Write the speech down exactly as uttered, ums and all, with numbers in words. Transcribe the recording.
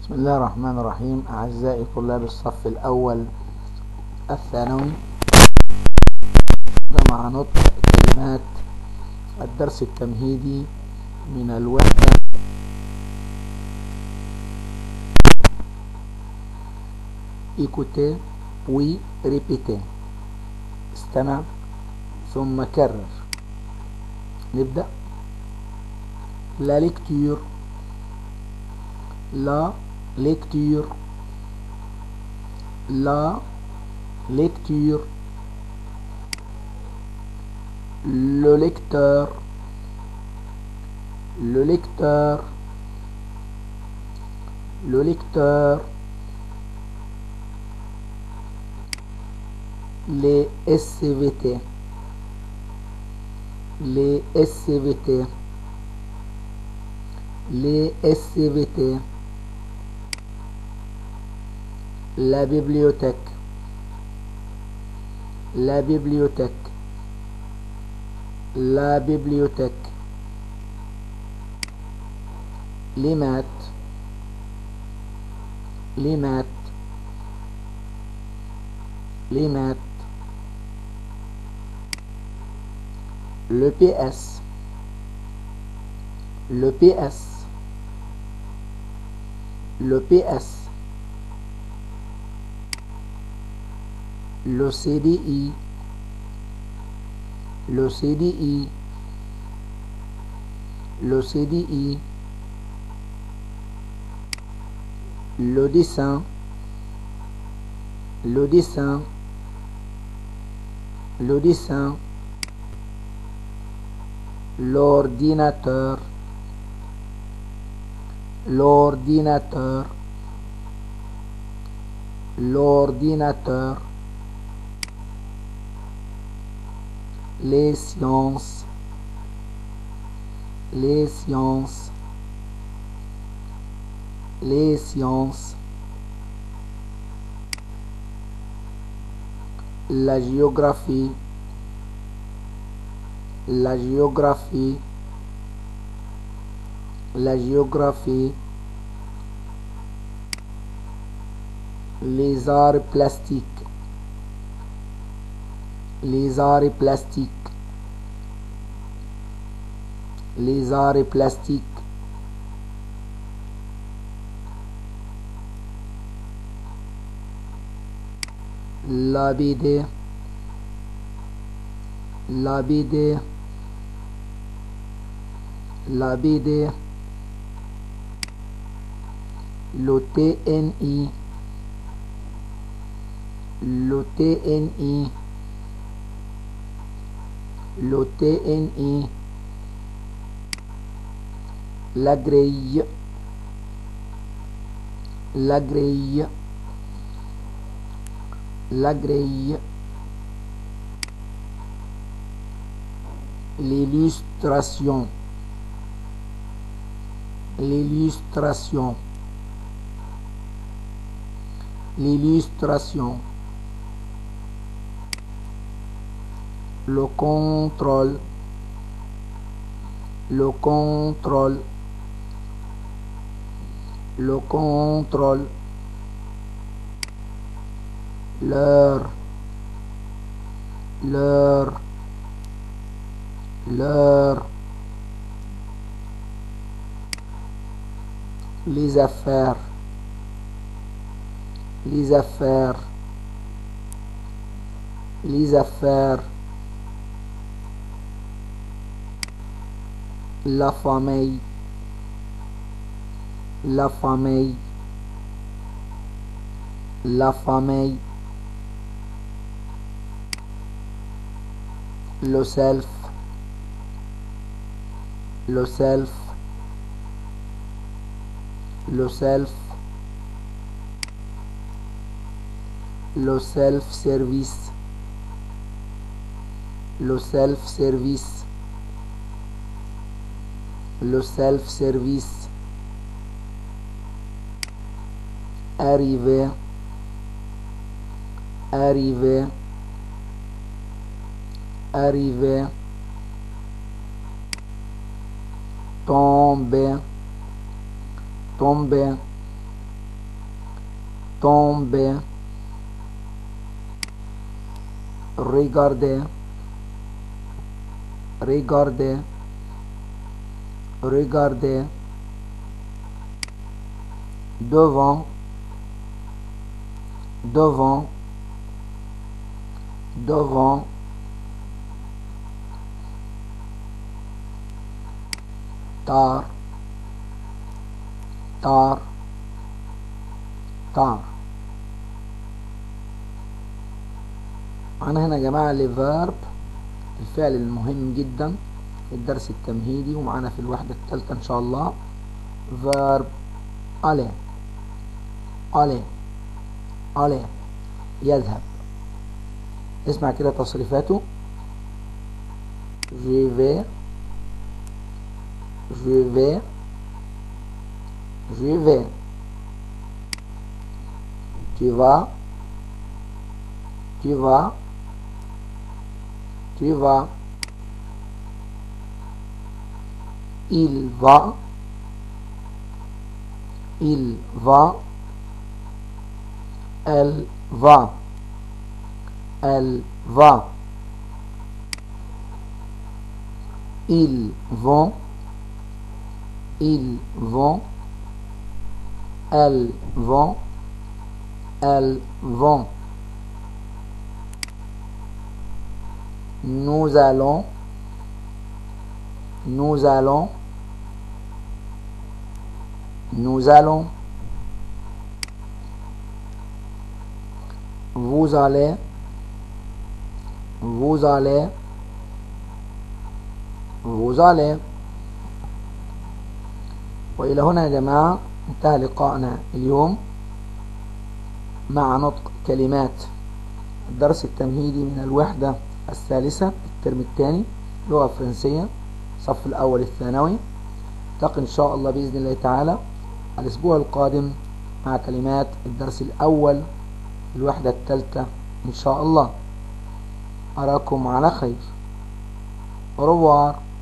بسم الله الرحمن الرحيم. أعزائي طلاب الصف الأول الثانوي، مع نطق كلمات الدرس التمهيدي من الوحدة écoutez puis répétez. استمع ثم كرر. نبدأ. La lecture la lecture la lecture le lecteur le lecteur le lecteur les S C V T les S C V T les S C V T la bibliothèque la bibliothèque la bibliothèque les maths les maths les maths le P S le P S le P S le C D I le C D I le C D I le dessin le dessin le dessin l'ordinateur l'ordinateur l'ordinateur les sciences les sciences les sciences la géographie la géographie la géographie les arts plastiques les arts plastiques les arts plastiques la B D la B D la B D le T N I le T N I le T N I la grille la grille la grille l'illustration l'illustration l'illustration le contrôle le contrôle le contrôle l'heure l'heure l'heure les affaires les affaires les affaires la famille la famille la famille le self le self le self le self-service le self-service le self-service arriver arriver arriver tomber tomber tomber, regarder, regarder, regarder, devant, devant, devant, tard, tard, tard. معانا هنا يا جماعة لفيرب، الفعل المهم جدا في الدرس التمهيدي ومعانا في الوحدة الثالثة إن شاء الله. فيرب aller، aller، aller، يذهب. اسمع كده تصريفاته: je vais، je vais، je vais. tu vas، tu vas، tu vas. il va، il va. elle va، elle va. ils vont، ils vont. elles vont، elles vont. nous allons، nous allons، nous allons. vous allez، vous allez، vous allez. وإلى هنا يا جماعة انتهى لقاءنا اليوم مع نطق كلمات الدرس التمهيدي من الوحدة الثالثة الترم الثاني لغة فرنسية الصف الأول الثانوي. نلتقي إن شاء الله بإذن الله تعالى الأسبوع القادم مع كلمات الدرس الأول الوحدة الثالثة إن شاء الله. أراكم على خير. au revoir.